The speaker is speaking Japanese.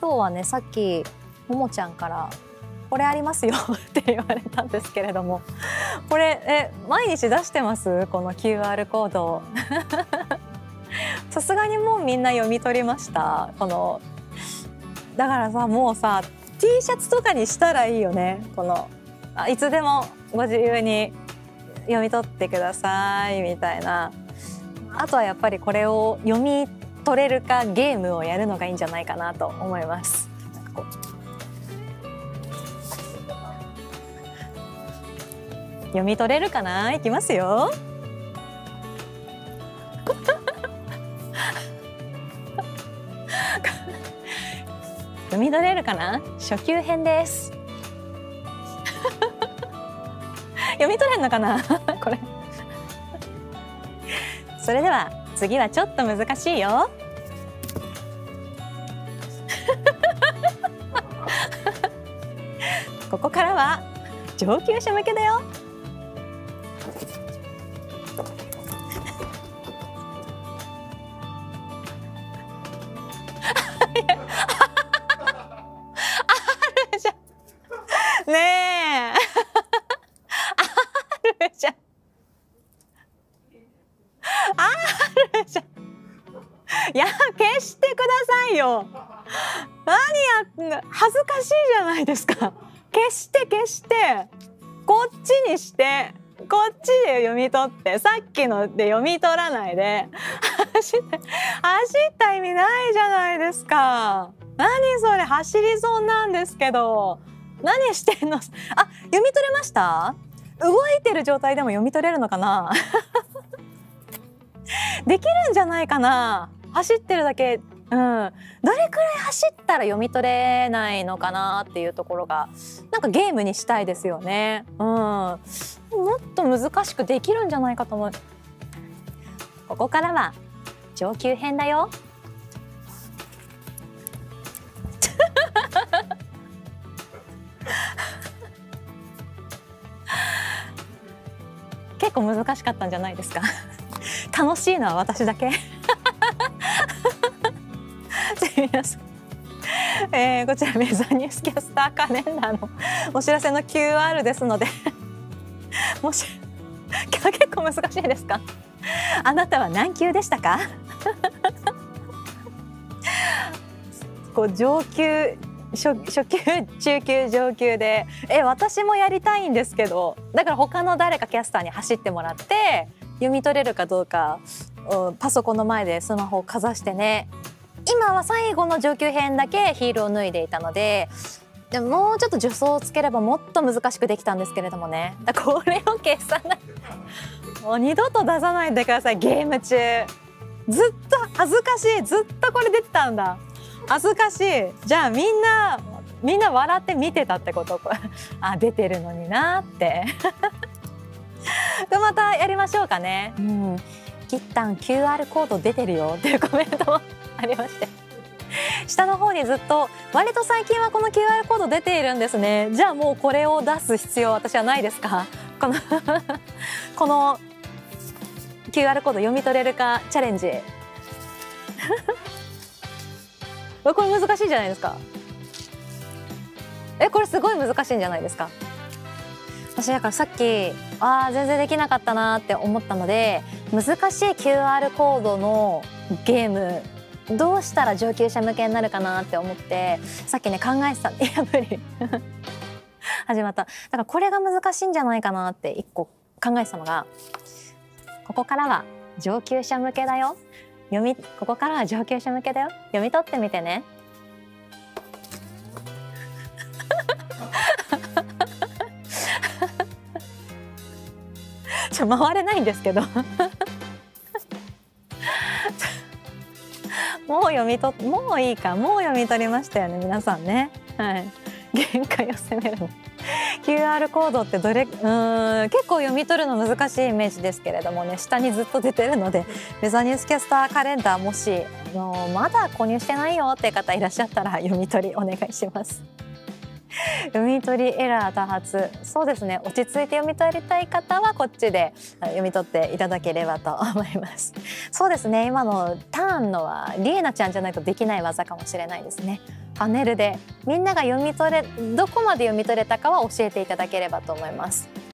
今日はね、さっきももちゃんからこれありますよって言われたんですけれども、これ毎日出してます？この QR コードさすがにもうみんな読み取りました？だからさ、もうさ T シャツとかにしたらいいよね。いつでもご自由に読み取ってくださいみたいな。あとはやっぱりこれを読み取れるかゲームをやるのがいいんじゃないかなと思います。読み取れるかな。いきますよ読み取れるかな。初級編です読み取れるのかなこれそれでは次はちょっと難しいよここからは上級者向けだよねえあるじゃんあるじゃん。いや消してくださいよ。何や恥ずかしいじゃないですか。消してこっちにしてこっちで読み取って、さっきので読み取らないで走った意味ないじゃないですか。何それ、走りそうなんですけど。何してんの。あ、読み取れました？動いてる状態でも読み取れるのかなできるんじゃないかな。走ってるだけ、どれくらい走ったら読み取れないのかなっていうところがなんかゲームにしたいですよね。もっと難しくできるんじゃないかと思う。ここからは上級編だよ結構難しかったんじゃないですか楽しいのは私だけ皆さん、こちらメザニュースキャスターカレンダーのお知らせの QR ですのでもし結構難しいですか。あなたは何級でしたかこう上級初級中級上級で私もやりたいんですけど、だから他の誰かキャスターに走ってもらって読み取れるかどうかパソコンの前でスマホをかざしてね。今は最後の上級編だけヒールを脱いでいたので、もうちょっと助走をつければもっと難しくできたんですけれどもね。これを消さないもう二度と出さないでください。ゲーム中ずっと恥ずかしい。ずっとこれ出てたんだ。恥ずかしい。じゃあみんな笑って見てたってことあ、出てるのになってまたやりましょうかね。キッタン QR コード出てるよっていうコメントもありまして、下の方にずっと割と最近はこの QR コード出ているんですね。じゃあもうこれを出す必要私はないですか。この QR コード読み取れるかチャレンジこれ難しいじゃないですか。これすごい難しいんじゃないですか。私だからさっき全然できなかったなって思ったので、難しい QR コードのゲームどうしたら上級者向けになるかなって思ってさっきね考えてた。いや無理始まった。だからこれが難しいんじゃないかなって一個考えてたのが、ここからは上級者向けだよ。ここからは上級者向けだよ。読み取ってみてね。回れないんですけどもういいか。もう読み取りましたよね皆さんね。はい、限界を攻めるのQR コードって結構読み取るの難しいイメージですけれどもね、下にずっと出てるので、メザニュースキャスターカレンダーもしまだ購入してないよって方いらっしゃったら読み取りお願いします読み取りエラー多発。そうですね、落ち着いて読み取りたい方はこっちで読み取っていただければと思います。そうですね、今のターンのはリエナちゃんじゃないとできない技かもしれないですね。 パネルでみんながどこまで読み取れたかは教えていただければと思います。